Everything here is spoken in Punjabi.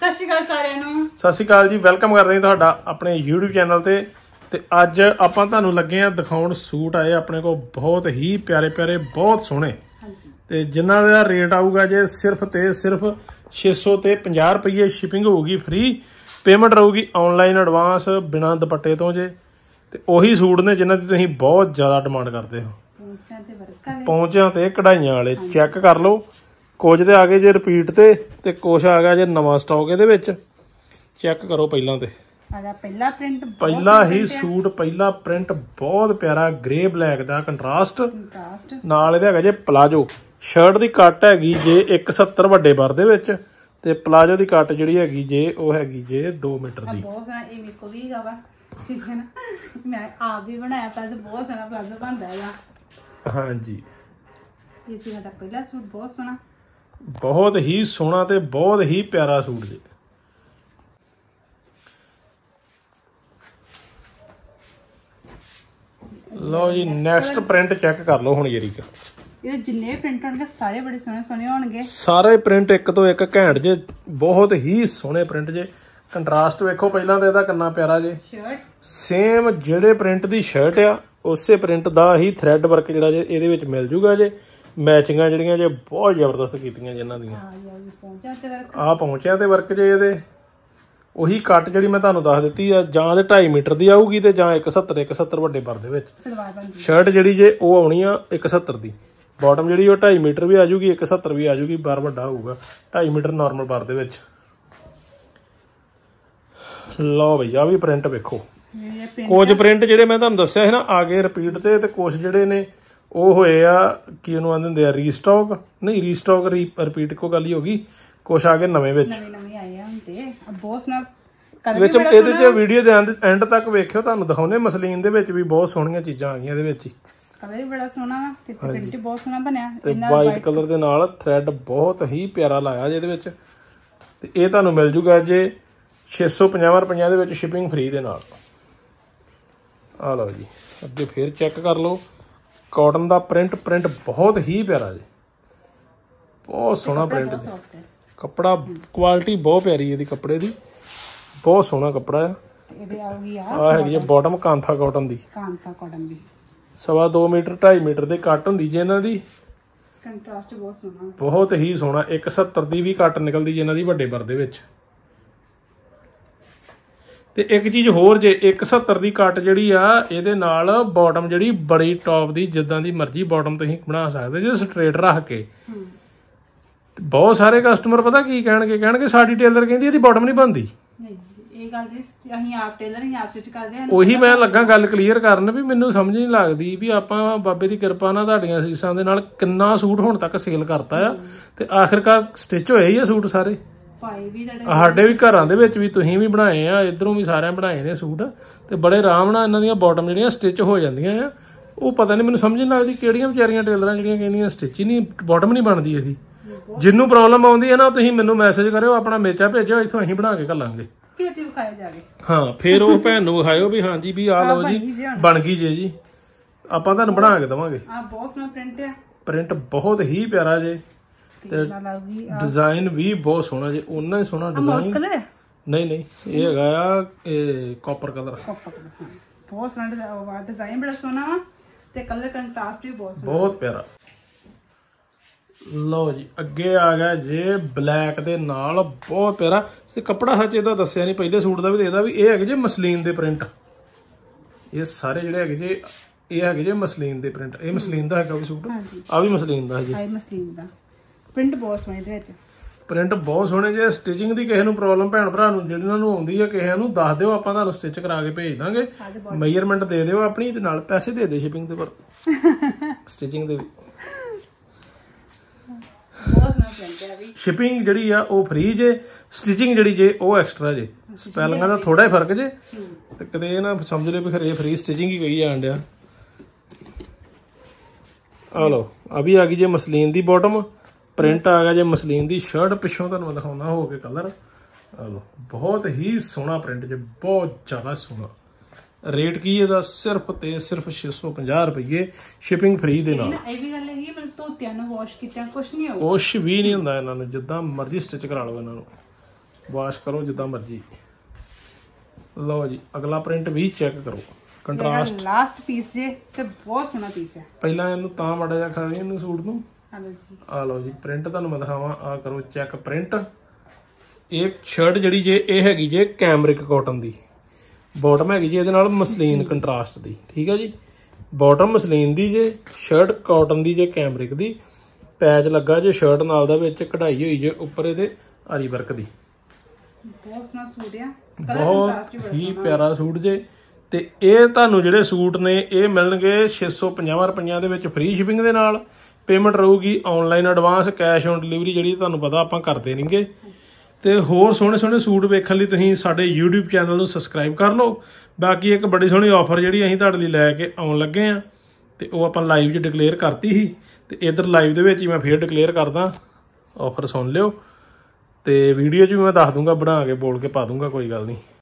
ਸਤਿ ਸ਼੍ਰੀ ਅਕਾਲ ਸਾਰਿਆਂ ਨੂੰ। ਸਤਿ ਸ਼੍ਰੀ ਅਕਾਲ ਜੀ, ਵੈਲਕਮ ਕਰਦੇ ਹਾਂ ਤੁਹਾਡਾ ਆਪਣੇ YouTube ਚੈਨਲ ਤੇ ਅੱਜ ਆਪਾਂ ਤੁਹਾਨੂੰ ਲੱਗੇ ਆ ਦਿਖਾਉਣ ਸੂਟ ਆਏ ਆਪਣੇ ਕੋਲ ਬਹੁਤ ਹੀ ਪਿਆਰੇ ਪਿਆਰੇ ਬਹੁਤ ਸੋਹਣੇ ਤੇ ਜਿਨ੍ਹਾਂ ਦਾ ਰੇਟ ਆਊਗਾ ਜੇ ਸਿਰਫ ਤੇ ਸਿਰਫ 600 ਤੇ 50 ਰੁਪਏ ਸ਼ਿਪਿੰਗ ਹੋਊਗੀ ਫ੍ਰੀ ਪੇਮੈਂਟ ਰਹੂਗੀ ਆਨਲਾਈਨ ਐਡਵਾਂਸ ਬਿਨਾਂ ਦੁਪੱਟੇ ਤੋਂ ਜੇ ਤੇ ਉਹੀ ਸੂਟ ਨੇ ਜਿਨ੍ਹਾਂ ਦੀ ਤੁਸੀਂ ਬਹੁਤ ਜ਼ਿਆਦਾ ਡਿਮਾਂਡ ਕਰਦੇ ਹੋ। ਪਹੁੰਚਿਆਂ ਤੇ ਕਢਾਈਆਂ ਵਾਲੇ ਚੈੱਕ ਕਰ ਲਓ, ਕੁਝ ਤੇ ਆ ਗਏ ਜੇ ਰਿਪੀਟ ਤੇ ਕੁਛ ਆ ਗਿਆ ਜੇ ਨਵਾਂ ਸਟਾਕ ਇਹਦੇ ਵਿੱਚ ਚੈੱਕ ਕਰੋ। ਪਹਿਲਾਂ ਤੇ ਪਹਿਲਾ ਹੀ ਸੂਟ ਪਹਿਲਾ ਪ੍ਰਿੰਟ ਬਹੁਤ ਪਿਆਰਾ ਗ੍ਰੇ ਬਲੈਕ ਦਾ ਕੰਟਰਾਸਟ ਨਾਲ ਇਹਦੇ ਹੈਗਾ ਜੇ ਪਲਾਜੋ। ਸ਼ਰਟ ਦੀ ਕੱਟ ਹੈਗੀ ਜੇ 170 ਵੱਡੇ ਬਰ ਦੇ ਵਿੱਚ ਤੇ ਪਲਾਜੋ ਦੀ ਕੱਟ ਜਿਹੜੀ ਹੈਗੀ ਜੇ ਉਹ ਹੈਗੀ ਜੇ 2 ਮੀਟਰ ਦੀ। ਬਹੁਤ ਸੋਹਣਾ ਇਹ ਮੇਰੇ ਕੋਲ ਵੀ ਹੈਗਾ ਵਾ, ਠੀਕ ਹੈ ਨਾ, ਮੈਂ ਆਪ ਵੀ ਬਣਾਇਆ ਪਲਾਜ਼ੋ, ਬਹੁਤ ਸੋਹਣਾ ਪਲਾਜ਼ੋ ਬਣਦਾ ਹੈਗਾ। ਹਾਂਜੀ ਇਹ ਸੀ ਸਾਡਾ ਪਹਿਲਾ ਸੂਟ, ਬਹੁਤ ਸੋਹਣਾ, ਬਹੁਤ ਹੀ ਸੋਹਣਾ ਤੇ ਬਹੁਤ ਹੀ ਪਿਆਰਾ ਸੂਟ ਜੀ। ਲਓ ਜੀ ਨੈਕਸਟ ਪ੍ਰਿੰਟ ਚੈੱਕ ਕਰ ਲਓ ਹੁਣ ਯਾਰੀ। ਇਹਦੇ ਜਿੰਨੇ ਪ੍ਰਿੰਟ ਹੋਣਗੇ ਸਾਰੇ ਬੜੇ ਸੋਹਣੇ ਸੋਹਣੇ ਹੋਣਗੇ, ਸਾਰੇ ਪ੍ਰਿੰਟ ਇੱਕ ਤੋਂ ਇੱਕ ਘੈਂਟ ਜੇ, ਬਹੁਤ ਹੀ ਸੋਹਣੇ ਪ੍ਰਿੰਟ ਜੇ। ਕੰਟਰਾਸਟ ਵੇਖੋ ਪਹਿਲਾਂ ਤਾਂ ਇਹਦਾ ਕਿੰਨਾ ਪਿਆਰਾ ਜੇ। ਸ਼ਰਟ ਸੇਮ ਜਿਹੜੇ ਪ੍ਰਿੰਟ ਦੀ ਸ਼ਰਟ ਆ ਉਸੇ ਪ੍ਰਿੰਟ ਦਾ ਹੀ ਥ੍ਰੈਡ ਵਰਕ ਜਿਹੜਾ ਜੇ ਇਹਦੇ ਵਿੱਚ ਮਿਲ ਜੂਗਾ ਜੇ। ਮੈਚਿੰਗਾਂ ਜਿਹੜੀਆਂ ਜੇ ਬਹੁਤ ਜ਼ਬਰਦਸਤ ਕੀਤੀਆਂ ਜਿਨ੍ਹਾਂ ਦੀਆਂ। ਆਹ ਪਹੁੰਚਿਆ ਤੇ ਵਰਕ ਜੇ ਇਹਦੇ ਉਹੀ ਕੱਟ ਜਿਹੜੀ ਮੈਂ ਤੁਹਾਨੂੰ ਦੱਸ ਦਿੱਤੀ ਆ, ਜਾਂ ਤੇ 2.5 ਮੀਟਰ ਦੀ ਆਊਗੀ ਤੇ ਜਾਂ 170 ਵੱਡੇ ਬਰ ਦੇ ਵਿੱਚ। ਸ਼ਰਟ ਜਿਹੜੀ ਜੇ ਉਹ ਆਉਣੀ ਆ 170 ਦੀ, ਬਾਟਮ ਜਿਹੜੀ ਉਹ 2.5 ਮੀਟਰ ਵੀ ਆ ਜੂਗੀ, 170 ਵੀ ਆ ਜੂਗੀ, ਬਰ ਵੱਡਾ ਹੋਊਗਾ 2.5 ਮੀਟਰ ਨਾਰਮਲ ਬਰ ਦੇ ਵਿੱਚ। ਲਓ ਬਈ ਆ ਵੀ ਪ੍ਰਿੰਟ ਵੇਖੋ, ਕੁਝ ਪ੍ਰਿੰਟ ਜਿਹੜੇ ਮੈਂ ਤੁਹਾਨੂੰ ਦੱਸਿਆ ਸੀ ਨਾ ਆ ਗਏ ਰਿਪੀਟ ਤੇ ਕੁਝ ਜਿਹੜੇ ਨੇ ਉਹ ਹੋਏ ਆ ਕੀ ਉਹਨੂੰ ਆਂਦੇ ਹੁੰਦੇ ਆ ਰੀਸਟਾਕ, ਨਹੀਂ ਰੀਸਟਾਕ ਰਿਪੀਟ ਕੋ ਗੱਲ ਹੀ ਹੋ ਗਈ। ਕੁਛ ਆ ਗਏ ਨਵੇਂ ਵਿੱਚ ਬਹੁਤ ਸੋਹਣਾ ਵਿੱਚ। ਇਹਦੇ ਚ ਵੀਡੀਓ ਦੇ ਐਂਡ ਤੱਕ ਵੇਖਿਓ, ਤੁਹਾਨੂੰ ਦਿਖਾਉਣੇ ਮਸਲੀਨ ਦੇ ਵਿੱਚ ਵੀ ਬਹੁਤ ਸੋਹਣੀਆਂ ਚੀਜ਼ਾਂ ਆ ਗਈਆਂ ਇਹਦੇ ਵਿੱਚ ਹੀ। ਕਲਰ ਵੀ ਬੜਾ ਸੋਹਣਾ ਵਾ ਤੇ ਪ੍ਰਿੰਟ ਬਹੁਤ ਸੋਹਣਾ ਬਣਿਆ ਤੇ ਵਾਈਟ ਕਲਰ ਦੇ ਨਾਲ ਥ੍ਰੈਡ ਬਹੁਤ ਹੀ ਪਿਆਰਾ ਲਾਇਆ ਜੇ ਇਹਦੇ ਵਿੱਚ। ਤੇ ਇਹ ਤੁਹਾਨੂੰ ਮਿਲ ਜੂਗਾ ਜੇ 650 ਰੁਪਈਆਂ ਦੇ ਵਿੱਚ ਸ਼ਿਪਿੰਗ ਫ੍ਰੀ ਦੇ ਨਾਲ। ਆ ਲਓ ਜੀ ਅੱਗੇ ਫੇਰ ਚੈੱਕ ਕਰ ਲਓ। ਕਾਟਨ ਦਾ ਪ੍ਰਿੰਟ ਬਹੁਤ ਹੀ ਪਿਆਰਾ ਜੀ, ਬਹੁਤ ਸੋਹਣਾ ਪ੍ਰਿੰਟ ਜੀ। ਕੱਪੜਾ ਕੁਆਲਿਟੀ ਬਹੁਤ ਪਿਆਰੀ ਇਹਦੀ, ਕੱਪੜੇ ਦੀ ਬਹੁਤ ਸੋਹਣਾ ਕੱਪੜਾ ਆ। ਆ ਹੈਗੀ ਬਾਟਮ ਕਾਂਥਾ ਕਾਟਨ ਦੀ, 2.25 ਮੀਟਰ 2.5 ਮੀਟਰ ਦੇ ਕੱਟ ਹੁੰਦੀ ਜੇ ਇਹਨਾਂ ਦੀ। ਕੰਟਰਾਸਟ ਬਹੁਤ ਸੋਹਣਾ, ਬਹੁਤ ਹੀ ਸੋਹਣਾ। 170 ਦੀ ਵੀ ਕੱਟ ਨਿਕਲਦੀ ਜੇ ਇਹਨਾਂ ਦੀ ਵੱਡੇ ਬਰ ਦੇ ਵਿੱਚ। ਤੇ ਇੱਕ ਚੀਜ਼ ਹੋਰ ਜੇ 170 ਦੀ ਕੱਟ ਜਿਹੜੀ ਆ ਇਹਦੇ ਨਾਲ ਬਾਟਮ ਜਿਹੜੀ ਬੜੀ ਟੌਪ ਦੀ, ਜਿੱਦਾਂ ਦੀ ਮਰਜ਼ੀ ਬਾਟਮ ਤੁਸੀਂ ਬਣਾ ਸਕਦੇ ਜੇ ਸਟ੍ਰੇਟ ਰੱਖ ਕੇ। ਬਹੁਤ ਸਾਰੇ ਕਸਟਮਰ ਪਤਾ ਕੀ ਕਹਿਣਗੇ ਸਾਡੀ ਟੇਲਰ ਕਹਿੰਦੀ ਇਹਦੀ ਬਾਟਮ ਨਹੀਂ ਬਣਦੀ। ਇਹ ਗੱਲ ਜੀ ਅਸੀਂ ਆਪ ਟੇਲਰ ਹੀ ਆਪ ਸਟਿਚ ਕਰਦੇ ਹਾਂ। ਉਹੀ ਮੈਂ ਲੱਗਾ ਗੱਲ ਕਲੀਅਰ ਕਰਨ ਵੀ ਮੈਨੂੰ ਸਮਝ ਨਹੀਂ ਲੱਗਦੀ ਵੀ ਆਪਾਂ ਬਾਬੇ ਦੀ ਕਿਰਪਾ ਨਾਲ ਤੁਹਾਡੀਆਂ ਸੀਸਾਂ ਦੇ ਨਾਲ ਕਿੰਨਾ ਸੂਟ ਹੁਣ ਤੱਕ ਸੇਲ ਕਰਤਾ ਆ ਤੇ ਆਖਿਰਕਾਰ ਸਟਿਚ ਹੋਏ ਹੀ ਆ ਸੂਟ ਸਾਰੇ। ਸਾਡੇ ਵੀ ਘਰਾਂ ਦੇ ਵਿੱਚ ਵੀ ਤੁਸੀਂ ਵੀ ਬਣਾਏ ਆ, ਇਧਰੋਂ ਵੀ ਸਾਰਿਆਂ ਬਣਾਏ ਨੇ ਸੂਟ ਤੇ ਬੜੇ ਆਰਾਮ ਨਾਲ ਇਹਨਾਂ ਦੀਆਂ ਬਾਟਮ ਜਿਹੜੀਆਂ ਸਟਿਚ ਹੋ ਜਾਂਦੀਆਂ ਆ। ਉਹ ਪਤਾ ਨਹੀਂ ਮੈਨੂੰ ਸਮਝ ਨਹੀਂ ਲੱਗਦੀ ਕਿਹੜੀਆਂ ਵਿਚਾਰੀਆਂ ਟੇਲਰਾਂ ਜਿਹੜੀਆਂ ਕਹਿੰਦੀਆਂ ਸਟਿਚ ਹੀ ਨਹੀਂ, ਬਾਟਮ ਨਹੀਂ ਬਣਦੀ ਇਹਦੀ। ਜਿਹਨੂੰ ਪ੍ਰੋਬਲਮ ਆਉਂਦੀ ਹੈ ਨਾ ਤੁਸੀਂ ਮੈਨੂੰ ਮੈਸੇਜ ਕਰਿਓ, ਆਪਣਾ ਮੇਚਾ ਭੇਜਿਓ, ਇੱਥੋਂ ਅਸੀਂ ਬਣਾ ਕੇ ਘੱਲਾਂਗੇ। ਹਾਂ ਫੇਰ ਉਹ ਭੈਣ ਨੂੰ ਵਿਖਾਇਓ ਵੀ ਹਾਂਜੀ ਵੀ ਆਹ ਲਓ ਜੀ ਬਣ ਗਈ ਜੀ, ਆਪਾਂ ਤੁਹਾਨੂੰ ਬਣਾ ਕੇ ਦੇਵਾਂਗੇ। ਬਹੁਤ ਸੋਹਣਾ ਪ੍ਰਿੰਟ ਆ, ਪ੍ਰਿੰਟ ਬਹੁਤ ਹੀ ਪਿਆਰਾ ਜੇ ਤੇ ਡਿਜ਼ਾਈਨ ਵੀ ਬਹੁਤ ਸੋਹਣਾ ਜੇ। ਉਹਨਾਂ ਹੀ ਸੋਹਣਾ ਡਿਜ਼ਾਈਨ ਨਹੀਂ ਇਹ ਹੈਗਾ ਆ ਕਾਪਰ ਕਲਰ। ਬਹੁਤ ਸੋਹਣਾ ਡਿਜ਼ਾਈਨ, ਬੜਾ ਸੋਹਣਾ ਵਾ ਤੇ ਕਲਰ ਕੰਟਰਾਸਟ ਵੀ ਬਹੁਤ ਸੋਹਣਾ, ਬਹੁਤ ਪਿਆਰਾ। ਲਓ ਜੀ ਅੱਗੇ ਆ ਗਿਆ ਜੇ ਬਲੈਕ ਦੇ ਨਾਲ, ਬਹੁਤ ਪਿਆਰਾ ਤੇ ਕੱਪੜਾ ਹੱਚ ਇਹਦਾ ਦੱਸਿਆ ਨਹੀਂ ਪਹਿਲੇ ਸੂਟ ਦਾ ਵੀ, ਇਹਦਾ ਵੀ ਇਹ ਹੈਗੇ ਜੇ ਮਸਲੀਨ ਦੇ ਪ੍ਰਿੰਟ। ਇਹ ਸਾਰੇ ਜਿਹੜੇ ਹੈਗੇ ਜੇ ਇਹ ਹੈਗੇ ਜੇ ਮਸਲੀਨ ਦੇ ਪ੍ਰਿੰਟ। ਇਹ ਮਸਲੀਨ ਦਾ ਹੈਗਾ ਵੀ ਸੂਟ, ਆ ਵੀ ਮਸਲੀਨ ਦਾ ਹੈ ਜੀ। ਮਸਲੀਨ ਦਾ ਪ੍ਰਿੰਟ ਬਹੁਤ ਸੋਹਣੇ ਇਹਦੇ ਵਿੱਚ, ਪ੍ਰਿੰਟ ਬਹੁਤ ਸੋਹਣੇ ਜੇ। ਸਟਿਚਿੰਗ ਦੀ ਕਿਸੇ ਨੂੰ ਪ੍ਰੋਬਲਮ ਭੈਣ ਭਰਾ ਨੂੰ ਜਿਹਨਾਂ ਨੂੰ ਆਉਂਦੀ ਹੈ ਕਿਸੇ ਨੂੰ ਦੱਸ ਦਿਓ, ਆਪਾਂ ਤੁਹਾਨੂੰ ਸਟਿਚ ਕਰਾ ਕੇ ਭੇਜ ਦਾਂਗੇ। ਮੇਜਰਮੈਂਟ ਦੇ ਦਿਓ ਆਪਣੀ ਤੇ ਨਾਲ ਪੈਸੇ ਦੇ ਦਿਓ ਸ਼ਿਪਿੰਗ ਦੇ, ਪਰ ਸਟਿਚਿੰਗ ਦੇ ਵੀ ਸ਼ਿਪਿੰਗ ਜਿਹੜੀ ਆ ਉਹ ਫ੍ਰੀ ਜੇ, ਸਟਿਚਿੰਗ ਜਿਹੜੀ ਜੇ ਉਹ ਐਕਸਟਰਾ ਜੇ। ਸਪੈਲਿੰਗਾਂ ਦਾ ਥੋੜਾ ਹੀ ਫਰਕ ਜੇ ਤੇ ਕਦੇ ਇਹ ਨਾ ਸਮਝ ਲਿਓ ਵੀ ਖਰੇ ਫ੍ਰੀ ਸਟਿਚਿੰਗ ਹੀ ਕਹੀ ਜਾਣ ਡਿਆ। ਆ ਲਓ ਆ ਵੀ ਆ ਗਈ ਜੇ ਮਸਲੀਨ ਦੀ ਬਾਟਮ, ਪ੍ਰਿੰਟ ਆ ਗਿਆ ਜੇ ਮਸਲੀਨ ਦੀ ਸ਼ਰਟ। ਪਿੱਛੋਂ ਤੁਹਾਨੂੰ ਮੈਂ ਦਿਖਾਉਣਾ ਹੋ ਕੇ ਕਲਰ। ਆ ਲਓ ਬਹੁਤ ਹੀ ਸੋਹਣਾ ਪ੍ਰਿੰਟ ਜੇ, ਬਹੁਤ ਜ਼ਿਆਦਾ ਸੋਹਣਾ। ਰੇਟ ਕੀ ਇਹਦਾ ਸਿਰਫ ਤੇ ਸਿਰਫ 650 ਰੁਪਏ ਸ਼ਿਪਿੰਗ ਫ੍ਰੀ ਦੇ ਨਾਲ। ਇਹ ਵੀ ਗੱਲ ਹੈ ਕਿ ਮਤਲਬ ਧੋਤਿਆਂ ਨੂੰ ਵਾਸ਼ ਕੀਤਾ ਕੁਝ ਨਹੀਂ ਹੋਊ, ਕੁਝ ਵੀ ਨਹੀਂ ਹੁੰਦਾ ਇਹਨਾਂ ਨੂੰ, ਜਿੱਦਾਂ ਮਰਜ਼ੀ ਸਟਿਚ ਕਰਾ ਲਓ ਇਹਨਾਂ ਨੂੰ। ਵਾਸ਼ ਕਰੋ ਜਿੱਦਾਂ ਮਰਜੀ। ਲਓ ਜੀ ਅਗਲਾ ਪ੍ਰਿੰਟ ਵੀ ਚੈੱਕ ਕਰੋ, ਕੰਟਰਾਸਟ। ਲਾਸਟ ਪੀਸ ਜੇ ਤੇ ਬਹੁਤ ਸੋਹਣਾ ਪੀਸ ਹੈ। ਪਹਿਲਾਂ ਇਹਨੂੰ ਤਾਂ ਮਾੜਾ ਜਿਹਾ ਖਾ ਲਈ ਇਹਨੂੰ ਸੂਟ ਨੂੰ। ਹਲੋ ਜੀ ਆ ਲਓ ਜੀ ਪ੍ਰਿੰਟ ਤੁਹਾਨੂੰ ਮੈਂ ਦਿਖਾਵਾਂ। ਆ ਕਰੋ ਚੈੱਕ ਪ੍ਰਿੰਟ। ਇਹ ਸ਼ਰਟ ਜਿਹੜੀ ਜੇ ਇਹ ਹੈਗੀ ਜੇ ਕੈਮਰਿਕ ਕਾਟਨ ਦੀ। ਬਾਟਮ ਹੈਗੀ ਜੀ ਇਹਦੇ ਨਾਲ ਮਸਲੀਨ ਕੰਟਰਾਸਟ ਦੀ, ਠੀਕ ਹੈ ਜੀ। ਬਾਟਮ ਮਸਲੀਨ ਦੀ ਜੇ, ਸ਼ਰਟ ਕਾਟਨ ਦੀ ਜੇ ਕੈਮਰਿਕ ਦੀ। ਪੈਚ ਲੱਗਾ ਜੇ ਸ਼ਰਟ ਨਾਲ ਦਾ, ਵਿੱਚ ਕਢਾਈ ਹੋਈ ਜੇ ਉੱਪਰ ਇਹਦੇ ਆਰੀ ਵਰਕ ਦੀ। ਬਹੁਤ ਸੋਹਣਾ ਸੂਟ ਆ, ਬਹੁਤ ਹੀ ਪਿਆਰਾ ਸੂਟ ਜੇ। ਤੇ ਇਹ ਤੁਹਾਨੂੰ ਜਿਹੜੇ ਸੂਟ ਨੇ ਇਹ ਮਿਲਣਗੇ 650 ਰੁਪਈਆਂ ਦੇ ਵਿੱਚ ਫ੍ਰੀ ਸ਼ਿਪਿੰਗ ਦੇ ਨਾਲ। ਪੇਮੈਂਟ ਰਹੂਗੀ online advance, cash on delivery ਜਿਹੜੀ ਤੁਹਾਨੂੰ ਪਤਾ ਆਪਾਂ ਕਰਦੇ ਨਹੀਂਗੇ। ਤੇ ਹੋਰ ਸੋਹਣੇ ਸੋਹਣੇ ਸੂਟ ਵੇਖਣ ਲਈ ਤੁਸੀਂ ਸਾਡੇ YouTube ਚੈਨਲ ਨੂੰ ਸਬਸਕ੍ਰਾਈਬ ਕਰ ਲਓ। ਬਾਕੀ ਇੱਕ ਬੜੀ ਸੋਹਣੀ ਆਫਰ ਜਿਹੜੀ ਅਸੀਂ ਤੁਹਾਡੇ ਲਈ ਲੈ ਕੇ ਆਉਣ ਲੱਗੇ ਆ, ਤੇ ਉਹ ਆਪਾਂ ਲਾਈਵ 'ਚ ਡਿਕਲੇਅਰ ਕਰਤੀ ਸੀ, ਤੇ ਇਧਰ ਲਾਈਵ ਦੇ ਵਿੱਚ ਹੀ ਮੈਂ ਫੇਰ ਡਿਕਲੇਅਰ ਕਰਦਾ। ਆਫਰ ਸੁਣ ਲਿਓ, ਤੇ ਵੀਡੀਓ 'ਚ ਵੀ ਮੈਂ ਦੱਸ ਦੂੰਗਾ, ਬਣਾ ਕੇ ਬੋਲ ਕੇ ਪਾ ਦੂੰਗਾ, ਕੋਈ ਗੱਲ ਨਹੀਂ।